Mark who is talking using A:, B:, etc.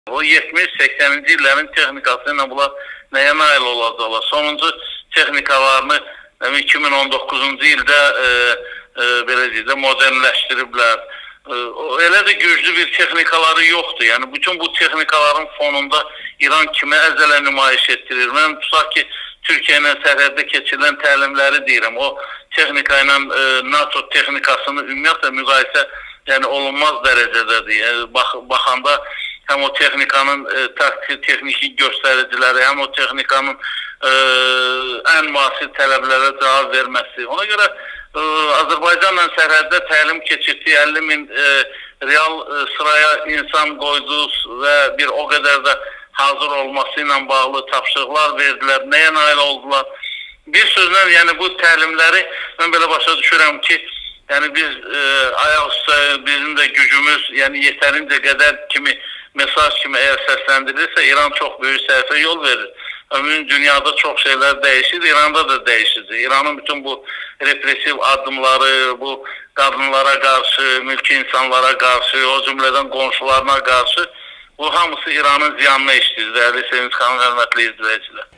A: O 70-80-ci illərin texnikası ilə bunlar nəyə nail olacaqlar? Sonuncu texnikalarını 2019-cu ildə belə deyək də modernləşdiriblər. Elə də güclü bir texnikaları yoxdur. Yəni bütün bu texnikaların fonunda İran kimi əzələ nümayiş etdirir. Mən tutaq ki, Türkiyə ilə sərhəddə keçirilən təlimləri deyirəm. O texnika ilə NATO texnikasını ümumiyyətlə müqayisə olunmaz dərəcədədir. Yəni, baxanda həm o texnikanın texniki göstəriciləri, həm o texnikanın ən müasir tələblərə cavab verməsi. Ona görə Azərbaycanla sərhəddə təlim keçirdiyi 50 min real sıraya insan qoydu və bir o qədər də hazır olması ilə bağlı tapşırıqlar verdilər. Nəyə nail oldular? Bir sözlə, yəni bu təlimləri mən belə başa düşürəm ki, yəni biz ayaq üstə bizim də gücümüz, yəni yetərincə qədər kimi mesaj kimi əgər səsləndirilirsə, İran çox böyük səhvə yol verir. Ümumi dünyada çox şeylər dəyişir, İranda da dəyişir. İranın bütün bu represiv addımları, bu qadınlara qarşı, mülki insanlara qarşı, o cümlədən qonşularına qarşı, bu hamısı İranın ziyanına işləyir. Dəyərli Sevinç xanım, hörmətli izləyicilər.